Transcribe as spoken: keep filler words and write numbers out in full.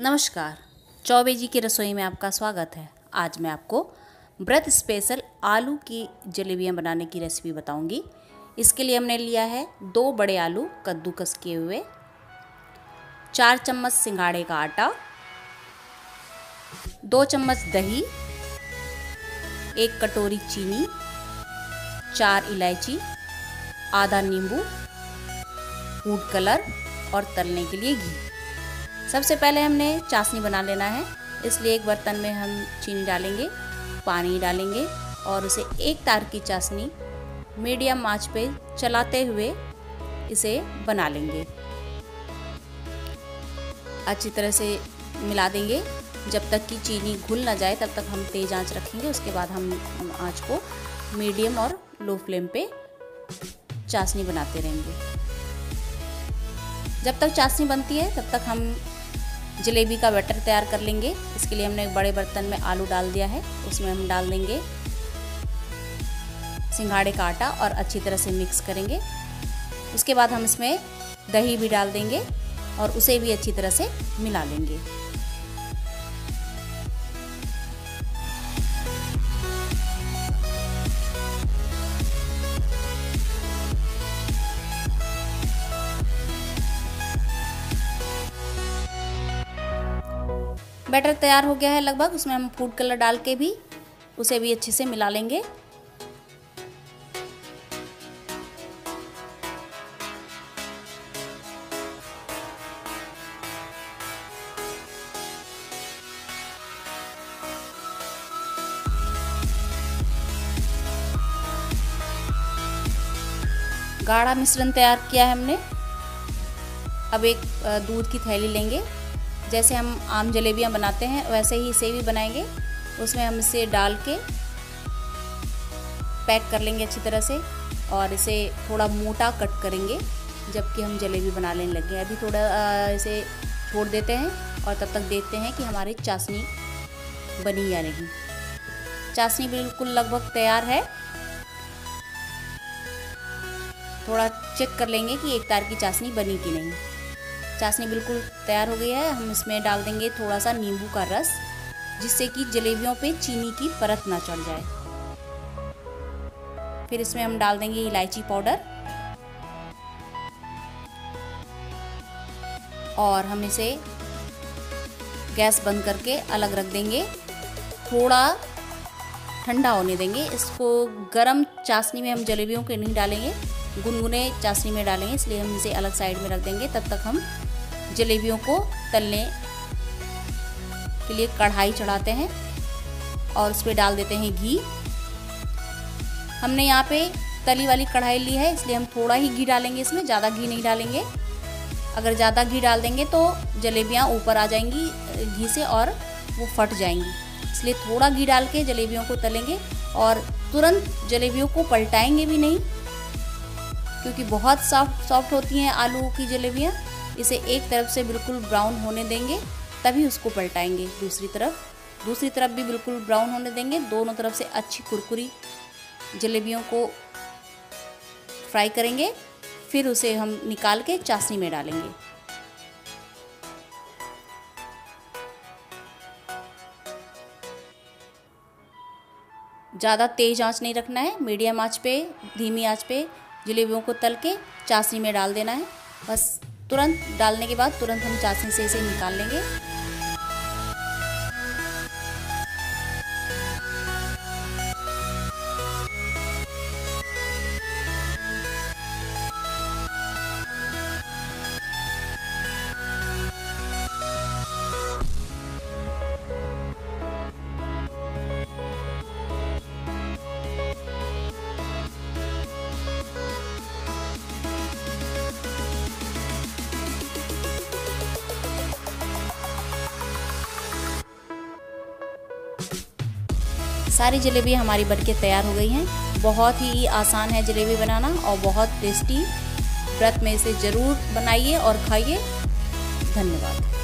नमस्कार, चौबे जी की रसोई में आपका स्वागत है। आज मैं आपको व्रत स्पेशल आलू की जलेबियाँ बनाने की रेसिपी बताऊंगी। इसके लिए हमने लिया है दो बड़े आलू कद्दूकस किए हुए, चार चम्मच सिंघाड़े का आटा, दो चम्मच दही, एक कटोरी चीनी, चार इलायची, आधा नींबू, फूड कलर और तलने के लिए घी। सबसे पहले हमने चाशनी बना लेना है, इसलिए एक बर्तन में हम चीनी डालेंगे, पानी डालेंगे और उसे एक तार की चाशनी मीडियम आंच पे चलाते हुए इसे बना लेंगे। अच्छी तरह से मिला देंगे जब तक कि चीनी घुल ना जाए, तब तक हम तेज़ आंच रखेंगे। उसके बाद हम, हम आंच को मीडियम और लो फ्लेम पे चाशनी बनाते रहेंगे। जब तक चाशनी बनती है तब तक हम जलेबी का बैटर तैयार कर लेंगे। इसके लिए हमने एक बड़े बर्तन में आलू डाल दिया है, उसमें हम डाल देंगे सिंघाड़े का आटा और अच्छी तरह से मिक्स करेंगे। उसके बाद हम इसमें दही भी डाल देंगे और उसे भी अच्छी तरह से मिला लेंगे। बैटर तैयार हो गया है लगभग। उसमें हम फूड कलर डाल के भी उसे भी अच्छे से मिला लेंगे। गाढ़ा मिश्रण तैयार किया है हमने। अब एक दूध की थैली लेंगे, जैसे हम आम जलेबियाँ बनाते हैं वैसे ही इसे भी बनाएंगे। उसमें हम इसे डाल के पैक कर लेंगे अच्छी तरह से और इसे थोड़ा मोटा कट करेंगे जबकि हम जलेबी बनाने लगे। अभी थोड़ा इसे छोड़ देते हैं और तब तक देखते हैं कि हमारी चाशनी बनी या नहीं। चाशनी बिल्कुल लगभग तैयार है। थोड़ा चेक कर लेंगे कि एक तार की चाशनी बनी कि नहीं। चाशनी बिल्कुल तैयार हो गई है। हम इसमें डाल देंगे थोड़ा सा नींबू का रस, जिससे कि जलेबियों पे चीनी की परत ना चढ़ जाए। फिर इसमें हम डाल देंगे इलायची पाउडर और हम इसे गैस बंद करके अलग रख देंगे। थोड़ा ठंडा होने देंगे। इसको गरम चाशनी में हम जलेबियों के नहीं डालेंगे, गुनगुने चाशनी में डालेंगे, इसलिए हम इसे अलग साइड में रख देंगे। तब तक हम जलेबियों को तलने के लिए कढ़ाई चढ़ाते हैं और उस पर डाल देते हैं घी। हमने यहाँ पे तली वाली कढ़ाई ली है, इसलिए हम थोड़ा ही घी डालेंगे इसमें, ज़्यादा घी नहीं डालेंगे। अगर ज़्यादा घी डाल देंगे तो जलेबियाँ ऊपर आ जाएंगी घी से और वो फट जाएंगी, इसलिए थोड़ा घी डाल के जलेबियों को तलेंगे और तुरंत जलेबियों को पलटाएंगे भी नहीं, क्योंकि बहुत सॉफ्ट सॉफ्ट होती हैं आलू की जलेबियाँ। इसे एक तरफ से बिल्कुल ब्राउन होने देंगे, तभी उसको पलटाएंगे। दूसरी तरफ दूसरी तरफ भी बिल्कुल ब्राउन होने देंगे। दोनों तरफ से अच्छी कुरकुरी जलेबियों को फ्राई करेंगे। फिर उसे हम निकाल के चाशनी में डालेंगे। ज़्यादा तेज़ आंच नहीं रखना है, मीडियम आंच पे, धीमी आंच पे जलेबियों को तल के चाशनी में डाल देना है। बस तुरंत डालने के बाद तुरंत हम चाशनी से इसे निकाल लेंगे। सारी जलेबी हमारी बनके तैयार हो गई हैं। बहुत ही आसान है जलेबी बनाना और बहुत टेस्टी। व्रत में इसे ज़रूर बनाइए और खाइए। धन्यवाद।